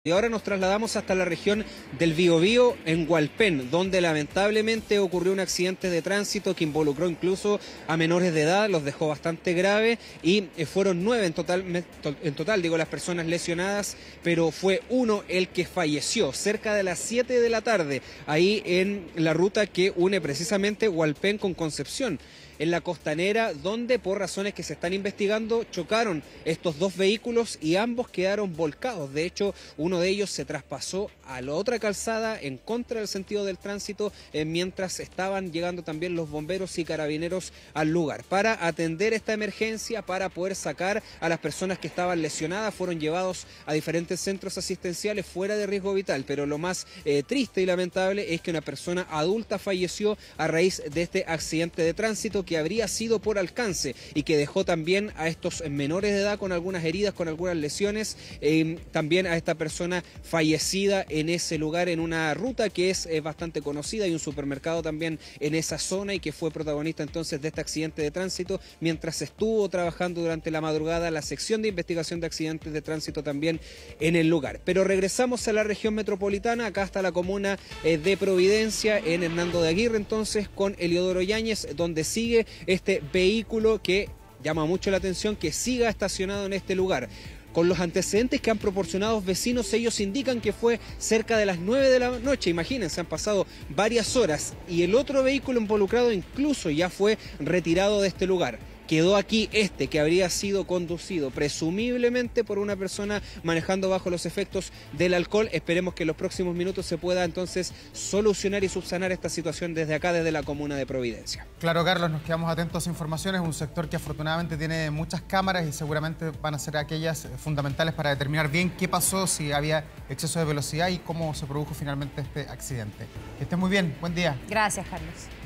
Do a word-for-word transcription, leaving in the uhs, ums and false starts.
Y ahora nos trasladamos hasta la región del Biobío, en Hualpén, donde lamentablemente ocurrió un accidente de tránsito que involucró incluso a menores de edad, los dejó bastante grave y fueron nueve en total, en total digo, las personas lesionadas, pero fue uno el que falleció cerca de las siete de la tarde, ahí en la ruta que une precisamente Hualpén con Concepción, en la costanera, donde por razones que se están investigando chocaron estos dos vehículos y ambos quedaron volcados. De hecho, uno de ellos se traspasó a la otra calzada en contra del sentido del tránsito, eh, mientras estaban llegando también los bomberos y carabineros al lugar. Para atender esta emergencia, para poder sacar a las personas que estaban lesionadas, fueron llevados a diferentes centros asistenciales fuera de riesgo vital, pero lo más eh, triste y lamentable es que una persona adulta falleció a raíz de este accidente de tránsito que habría sido por alcance y que dejó también a estos menores de edad con algunas heridas, con algunas lesiones, eh, también a esta persona fallecida en ese lugar, en una ruta que es eh, bastante conocida, y un supermercado también en esa zona, y que fue protagonista entonces de este accidente de tránsito mientras estuvo trabajando durante la madrugada la sección de investigación de accidentes de tránsito también en el lugar. Pero regresamos a la región metropolitana, acá está la comuna eh, de Providencia, en Hernando de Aguirre, entonces con Eliodoro Yáñez, donde sigue este vehículo que llama mucho la atención que siga estacionado en este lugar. Con los antecedentes que han proporcionado vecinos, ellos indican que fue cerca de las nueve de la noche, imagínense, han pasado varias horas y el otro vehículo involucrado incluso ya fue retirado de este lugar. Quedó aquí este que habría sido conducido presumiblemente por una persona manejando bajo los efectos del alcohol. Esperemos que en los próximos minutos se pueda entonces solucionar y subsanar esta situación desde acá, desde la comuna de Providencia. Claro, Carlos, nos quedamos atentos a esa información. Es un sector que afortunadamente tiene muchas cámaras y seguramente van a ser aquellas fundamentales para determinar bien qué pasó, si había exceso de velocidad y cómo se produjo finalmente este accidente. Que esté muy bien, buen día. Gracias, Carlos.